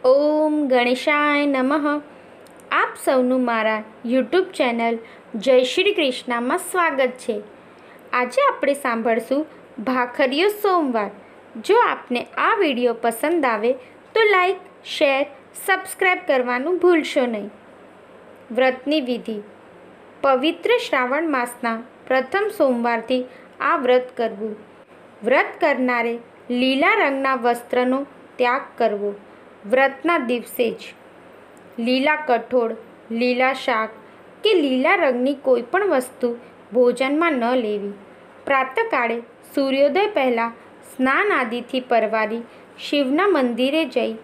ઓમ ગણેશાય નમઃ. આપ સૌનું મારા યુટ્યુબ ચેનલ જય શ્રી કૃષ્ણમાં સ્વાગત છે. આજે આપણે સાંભળશું ભાખરીયો સોમવાર. જો આપને આ વિડીયો પસંદ આવે તો લાઈક, શેર, સબસ્ક્રાઈબ કરવાનું ભૂલશો નહીં. વ્રતની વિધિ. પવિત્ર શ્રાવણ માસના પ્રથમ સોમવારથી આ વ્રત કરવું. વ્રત કરનારે લીલા રંગના વસ્ત્રનો ત્યાગ કરવો. વ્રતના દિવસે જ લીલા કઠોળ, લીલા શાક કે લીલા રંગની કોઈ પણ વસ્તુ ભોજનમાં ન લેવી. પ્રાતઃકાળે સૂર્યોદય પહેલાં સ્નાન આદિથી પરવારી શિવના મંદિરે જઈ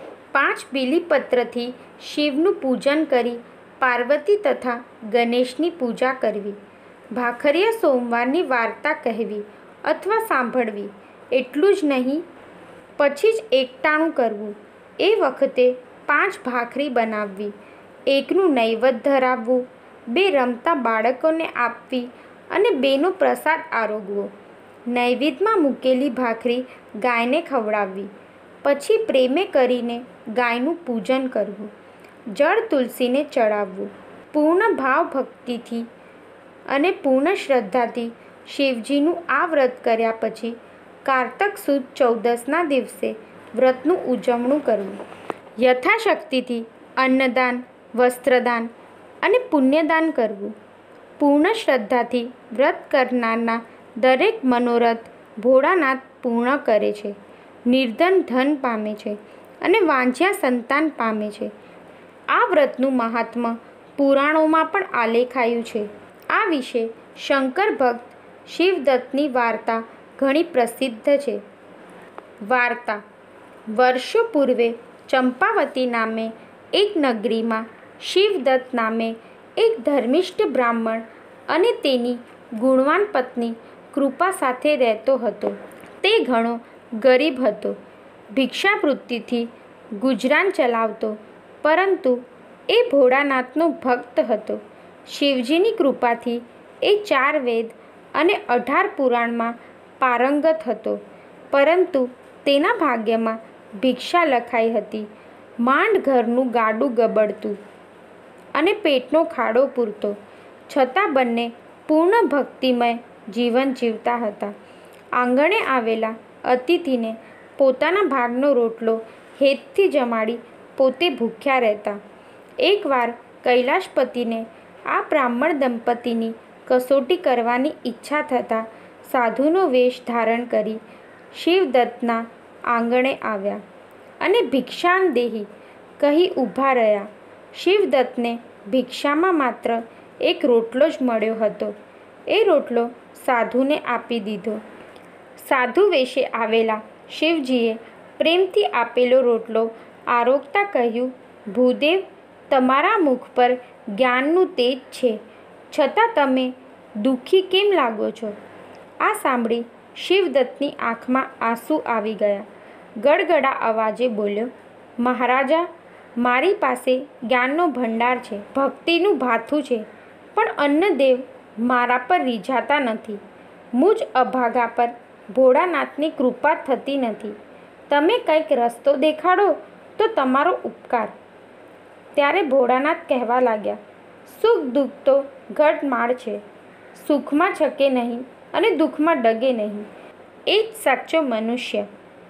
5 બીલીપત્રથી શિવનું પૂજન કરી પાર્વતી તથા ગણેશની પૂજા કરવી. ભાખરીયા સોમવારની વાર્તા કહેવી અથવા સાંભળવી. એટલું જ નહીં, પછી જ એકટાણું કરવું. એ વખતે 5 ભાખરી બનાવવી, એકનું નૈવેદ્ય ધરાવવું, 2 રમતા બાળકોને આપવી અને 2નો પ્રસાદ આરોગવો. નૈવેદ્યમાં મૂકેલી ભાખરી ગાયને ખવડાવવી. પછી પ્રેમે કરીને ગાયનું પૂજન કરવું. જળ તુલસીને ચડાવવું. પૂર્ણ ભાવ ભક્તિથી અને પૂર્ણ શ્રદ્ધાથી શિવજીનું આ વ્રત કર્યા પછી કારતક સુદ 14ના દિવસે વ્રતનું ઉજવણું કરવું. યથાશક્તિથી અન્નદાન, વસ્ત્રદાન અને પુણ્યદાન કરવું. પૂર્ણ શ્રદ્ધાથી વ્રત કરનારના દરેક મનોરથ ભોળાનાથ પૂર્ણ કરે છે. નિર્ધન ધન પામે છે અને વાંછ્યા સંતાન પામે છે. આ વ્રતનું મહાત્મ્ય પુરાણોમાં પણ આલેખાયું છે. આ વિશે શંકર ભક્ત શિવદત્તની વાર્તા ઘણી પ્રસિદ્ધ છે. વાર્તા. વર્ષો પૂર્વે ચંપાવતી નામે એક નગરીમાં શિવદત્ત નામે એક ધર્મિષ્ઠ બ્રાહ્મણ અને તેની ગુણવાન પત્ની કૃપા સાથે રહેતો હતો. તે ઘણો ગરીબ હતો. ભિક્ષાવૃત્તિથી ગુજરાન ચલાવતો, પરંતુ એ ભોળાનાથનો ભક્ત હતો. શિવજીની કૃપાથી એ 4 વેદ અને 18 પુરાણમાં પારંગત હતો, પરંતુ તેના ભાગ્યમાં ભિક્ષા લખાઈ હતી. માંડ ઘરનું ગાડું ગબડતું અને પેટનો ખાડો પૂરતો, છતાં બંને પૂર્ણ ભક્તિમય જીવન જીવતા હતા. આંગણે આવેલા અતિથિને પોતાના ભાગનો રોટલો હેતથી જમાડી પોતે ભૂખ્યા રહેતા. એકવાર કૈલાશપતિને આ બ્રાહ્મણ દંપતીની કસોટી કરવાની ઈચ્છા થતાં સાધુનો વેશ ધારણ કરી શિવદત્તના આંગણે આવ્યા અને ભિક્ષાન દેહી કહી ઊભા રહ્યા. શિવદત્તને ભિક્ષામાં માત્ર એક રોટલો જ મળ્યો હતો. એ રોટલો સાધુને આપી દીધો. સાધુ વેશે આવેલા શિવજીએ પ્રેમથી આપેલો રોટલો આરોગતા કહ્યું, ભૂદેવ, તમારા મુખ પર જ્ઞાનનું તેજ છે, છતાં તમે દુઃખી કેમ લાગો છો? આ સાંભળી શિવદત્તની આંખમાં આંસુ આવી ગયા. ગડગડા અવાજે બોલ્યો, મહારાજા, મારી પાસે જ્ઞાનનો ભંડાર છે, ભક્તિનું ભાથું છે, પણ અન્નદેવ મારા પર રીઝાતા નથી. મુજ અભાગા પર ભોળાનાથની કૃપા થતી નથી. તમે કંઈક રસ્તો દેખાડો તો તમારો ઉપકાર. ત્યારે ભોળાનાથ કહેવા લાગ્યા, સુખ દુઃખ તો ઘટમાળ છે. સુખમાં છકે નહીં અને દુઃખમાં ડગે નહીં. એ જ સાચો મનુષ્ય.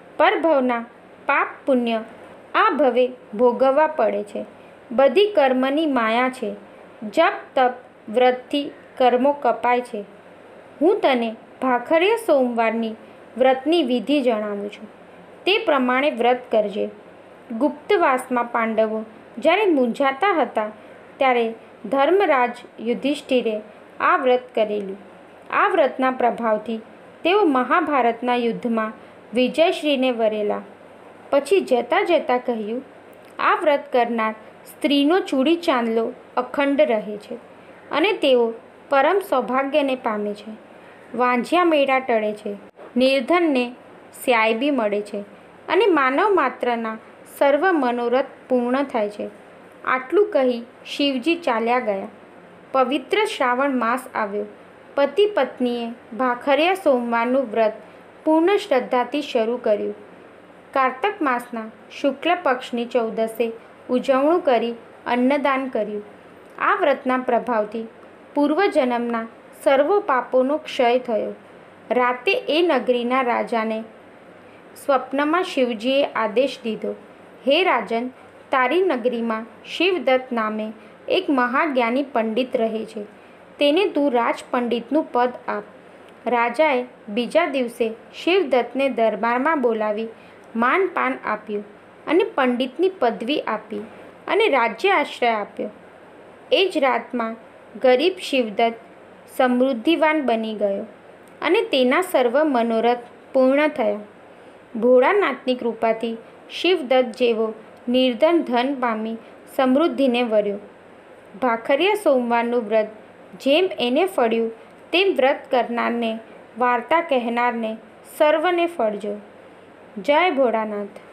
પરભવના પાપ પુણ્ય આ ભવે ભોગવવા પડે છે. બધી કર્મની માયા છે. જપ તપ વ્રતથી કર્મો કપાય છે. હું તને ભાખરીયા સોમવારની વ્રતની વિધિ જણાવું છું. તે પ્રમાણે વ્રત કરજે. ગુપ્તવાસમાં પાંડવો જ્યારે મૂંઝાતા હતા ત્યારે ધર્મરાજ યુધિષ્ઠિરે આ વ્રત કરેલું. આ વ્રતના પ્રભાવથી તેઓ મહાભારતના યુદ્ધમાં વિજયશ્રીને વરેલા. પછી જતાં જતાં કહ્યું, આ વ્રત કરનાર સ્ત્રીનો ચૂડી ચાંદલો અખંડ રહે છે અને તેઓ પરમ સૌભાગ્યને પામે છે. વાંઝ્યા મેળા ટળે છે, નિર્ધનને સ્યાયબી મળે છે અને માનવ માત્રના સર્વ મનોરથ પૂર્ણ થાય છે. આટલું કહી શિવજી ચાલ્યા ગયા. પવિત્ર શ્રાવણ માસ આવ્યો. પતિ પત્નીએ ભાખરીયા સોમવારનું વ્રત પૂર્ણ શ્રદ્ધાથી શરૂ કર્યું. કારતક માસના શુક્લ પક્ષની 14એ ઉજવણું કરી અન્નદાન કર્યું. આ વ્રતના પ્રભાવથી પૂર્વજન્મના સર્વ પાપોનો ક્ષય થયો. રાતે એ નગરીના રાજાને સ્વપ્નમાં શિવજીએ આદેશ દીધો, હે રાજન, તારી નગરીમાં શિવદત્ત નામે એક મહાજ્ઞાની પંડિત રહે છે. તેને તું રાજપંડિતનું પદ આપ. રાજાએ બીજા દિવસે શિવદત્તને દરબારમાં બોલાવી માનપાન આપ્યું અને પંડિતની પદવી આપી અને રાજ્ય આશ્રય આપ્યો. એ જ રાતમાં ગરીબ શિવદત્ત સમૃદ્ધિવાન બની ગયો અને તેના સર્વ મનોરથ પૂર્ણ થયા. ભોળાનાથની કૃપાથી શિવદત્ત જેવો નિર્ધન ધન પામી સમૃદ્ધિને વર્યો. ભાખરિયા સોમવારનું વ્રત જેમ એને ફળ્યું તેમ વ્રત કરનારને, વાર્તા કહેનારને સર્વને ફળજો. જય ભોળાનાથ.